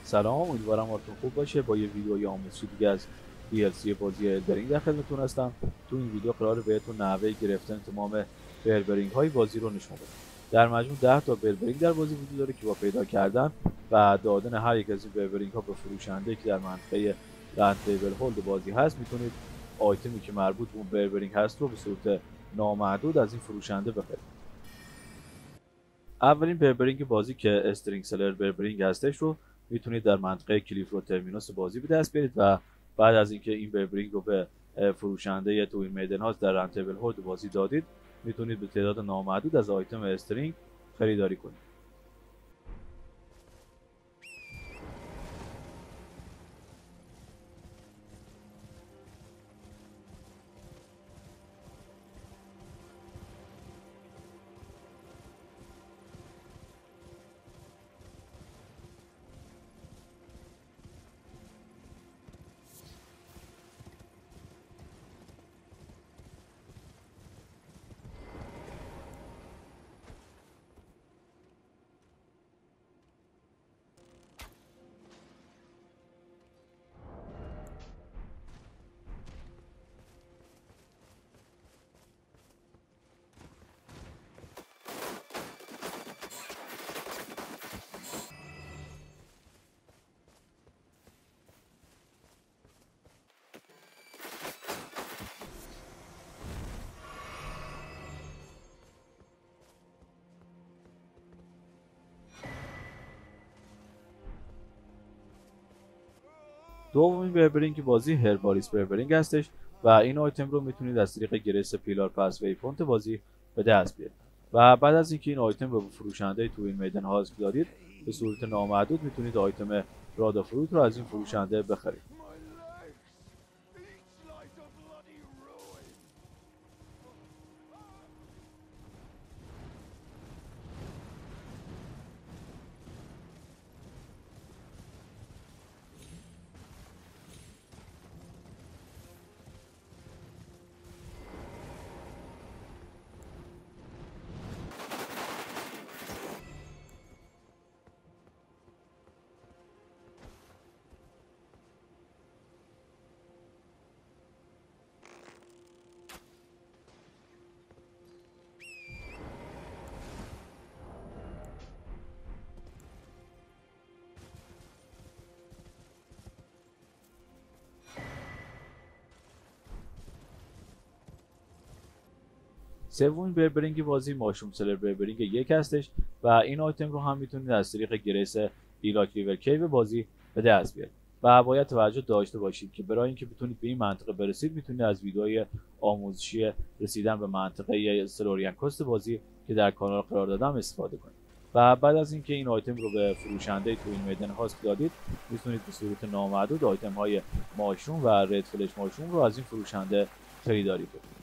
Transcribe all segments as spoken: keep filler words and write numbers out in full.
سلام، امیدوارم حالتون خوب باشه. با یه ویدیوی آموزشی دیگه از دی ال سی بازی الدرینگ در خدمتتون هستم. تو این ویدیو قراره بهتون نحوه گرفتن تمام بربرینگ های بازی رو نشون بدم. در مجموع ده تا بربرینگ در بازی وجود داره که با پیدا کردن و دادن هر یک از این بربرینگ ها به فروشنده که در منطقه رنت لیبل هولد بازی هست، میتونید آیتمی که مربوط به اون بربرینگ هست رو به صورت نامحدود از این فروشنده بخرید. اولین بربرینگ بازی که استرینگ سلر بربرینگ هستش رو میتونید در منطقه کلیف رو ترمینوس بازی به دست بیارید و بعد از اینکه این بربرینگ رو به فروشنده توین میدن هاست در رنتبل هولد بازی دادید، میتونید به تعداد نامحدود از آیتم استرینگ خریداری کنید. دومین بربرینگ بازی هرباریس بربرینگ هستش و این آیتم رو میتونید از طریق گرس پیلار پس ویپونت بازی به دست بیارید و بعد از اینکه این آیتم رو به فروشنده تو این میدان هاست دادید، به صورت نامحدود میتونید آیتم رادا فروت رو از این فروشنده بخرید. سومین بربرینگ بازی ماشروم سلر بربرینگ یک هستش و این آیتم رو هم میتونید از طریق گرس ایلاک ریور کیو بازی به دست بیارید و باید توجه داشته باشید که برای اینکه بتونید به این منطقه برسید، میتونید از ویدیوهای آموزشی رسیدن به منطقه سلوریان کوست بازی که در کانال قرار دادم استفاده کنید و بعد از اینکه این آیتم رو به فروشنده تو این میدان هاست دادید، میتونید به صورت نامحدود آیتم های ماشروم و رد فلش ماشروم رو از این فروشنده خریداری کنید.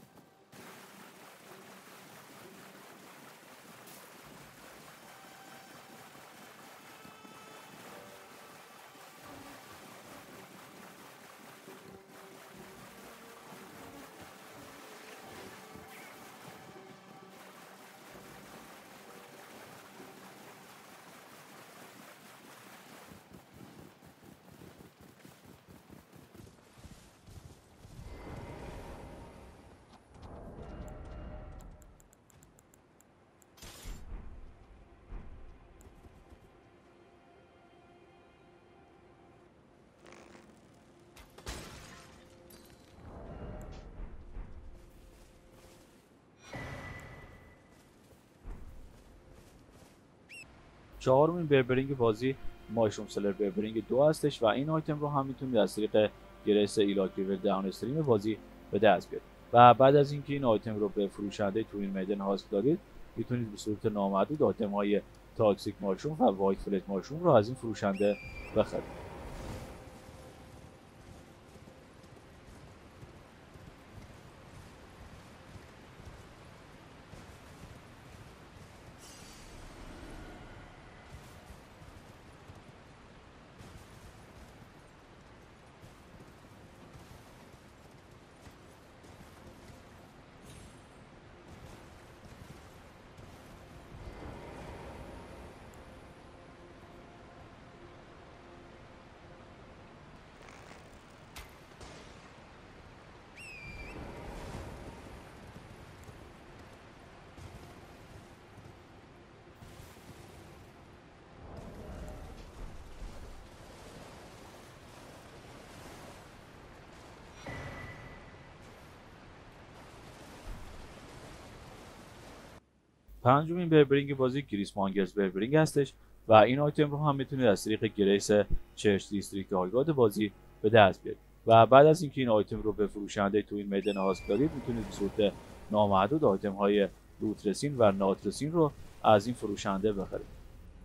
چهارمین بربرینگ بازی ماشروم سلر بربرینگ دو هستش و این آیتم رو هم میتونید از طریق گرس ایلاک ریور داون استریم بازی به دست بیارید و بعد از اینکه این آیتم رو به فروشنده تو این میدان هاست دادید، میتونید به صورت نامحدود آیتم های تاکسیک ماشروم و وایت فلت ماشروم رو از این فروشنده بخرید. پنجمین بربرینگ بازی گریس مانگرز بربرینگ هستش و این آیتم رو هم میتونید از طریق گریس چرچ دیستریکت هایگارد بازی به دست بیارید و بعد از اینکه این آیتم رو به فروشنده تو این میدان هاسک دادید میتونید به صورت نامحدود آیتم های روترسین و ناترسین رو از این فروشنده بخرید.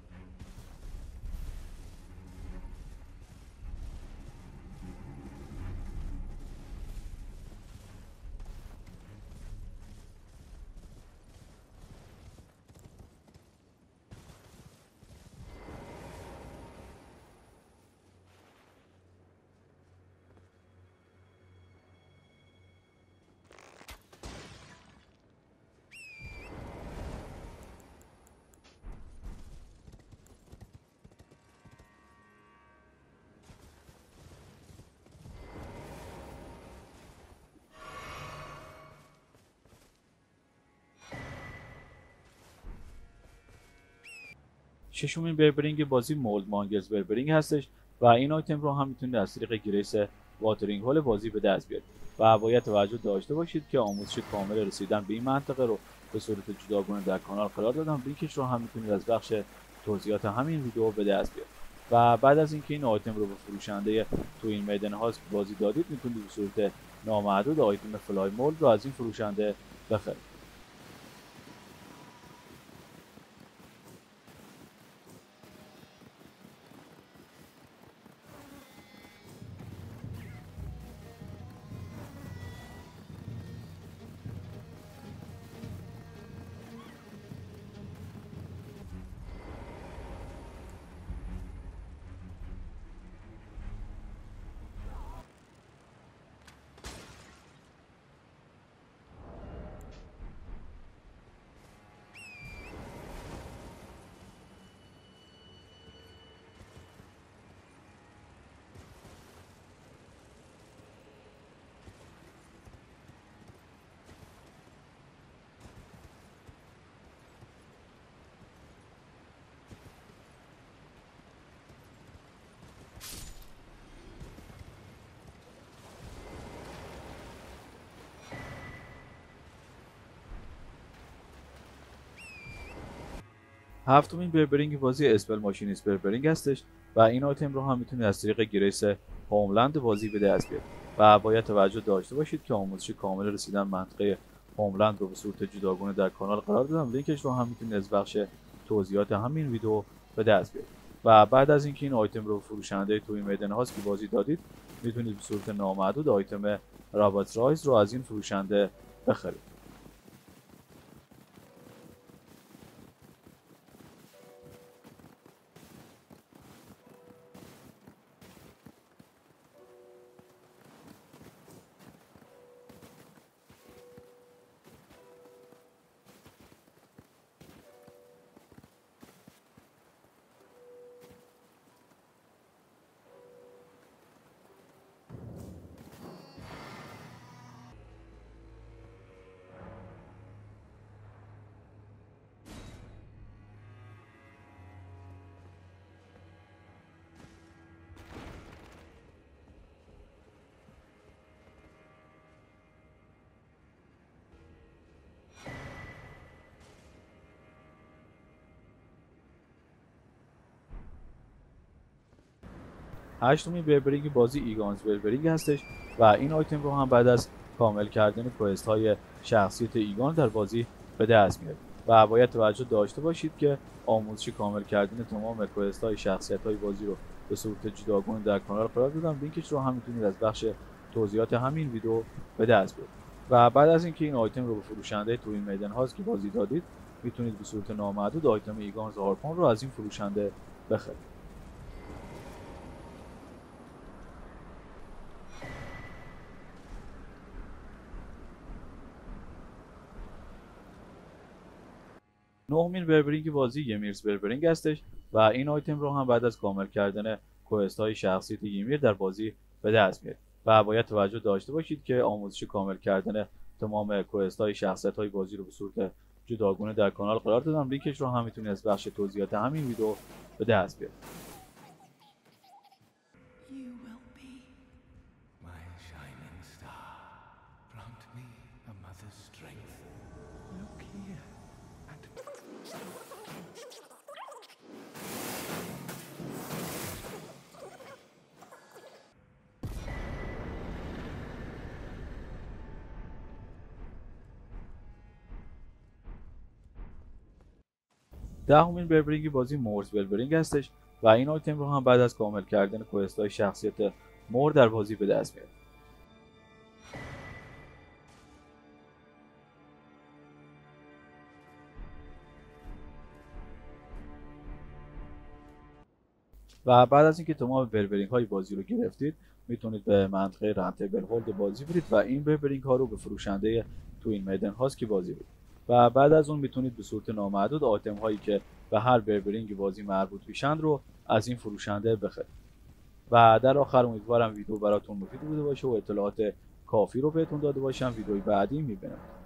ششمین بربرینگ بازی مولد مانگرز بربرینگ هستش و این آیتم رو هم میتونید از طریق گریس واترینگ هول بازی به دست بیارید و باید توجه داشته باشید که آموزش کامل رسیدن به این منطقه رو به صورت جداگانه در کانال قرار دادم. لینکش رو هم میتونید از بخش توضیحات همین ویدیو به دست بیارید و بعد از اینکه این آیتم رو به فروشنده تو این میدان هاست بازی دادید میتونید به صورت نامحدود آیتم فلای مولد رو از این فروشنده بخرید. هفتمین بربرینگ بازی اسپل ماشینیست بربرینگ هستش و این آیتم رو هم میتونید از طریق گریس هوملند بازی به دست بیارید و باید توجه داشته باشید که آموزش کامل رسیدن منطقه هوملند رو به صورت جداگانه در کانال قرار دادم. لینکش رو هم میتونید از بخش توضیحات همین ویدیو به دست بیارید و بعد از اینکه این آیتم رو فروشنده توی میدان هاست که بازی دادید میتونید به صورت نامحدود آیتم رابات رایز رو از این فروشنده بخرید. هشتمین بربرینگ بازی ایگانز بربرینگ هستش و این آیتم رو هم بعد از کامل کردن کوست های شخصیت ایگان در بازی به دست میارید و باید توجه داشته باشید که آموزش کامل کردن تمام کوست های شخصیت های بازی رو به صورت جداگانه در کانال قرار دادم. لینکش رو هم میتونید از بخش توضیحات همین ویدیو به دست بیارید و بعد از اینکه این آیتم رو به فروشنده تو این میدان هاست که بازی دادید میتونید به صورت نامحدود آیتم ایگانز هارپون رو از این فروشنده بخرید. نهمین بربرینگ بازی یمیرز بربرینگ هستش و این آیتم رو هم بعد از کامل کردن کوست های شخصیت یمیر در بازی به دست میارید و باید توجه داشته باشید که آموزش کامل کردن تمام کوست های شخصیت های بازی رو به صورت جداگانه در کانال قرار دادم. لینکش رو هم میتونید از بخش توضیحات همین ویدیو به دست بیارید. دهمین بربرینگ بازی مورز بربرینگ هستش و این آیتم رو هم بعد از کامل کردن کوئست‌های شخصیت مور در بازی به دست میارید. و بعد از اینکه تمام بربرینگ های بازی رو گرفتید میتونید به منطقه رنتبل هولد بازی برید و این بربرینگ ها رو به فروشنده توین میدن هاسکی بازی برید و بعد از اون میتونید به صورت نامحدود آیتم هایی که به هر بربرینگ بازی مربوط میشن رو از این فروشنده بخرید. و در آخر امیدوارم ویدیو براتون مفید بوده باشه و اطلاعات کافی رو بهتون داده باشم. ویدیوی بعدی میبینم.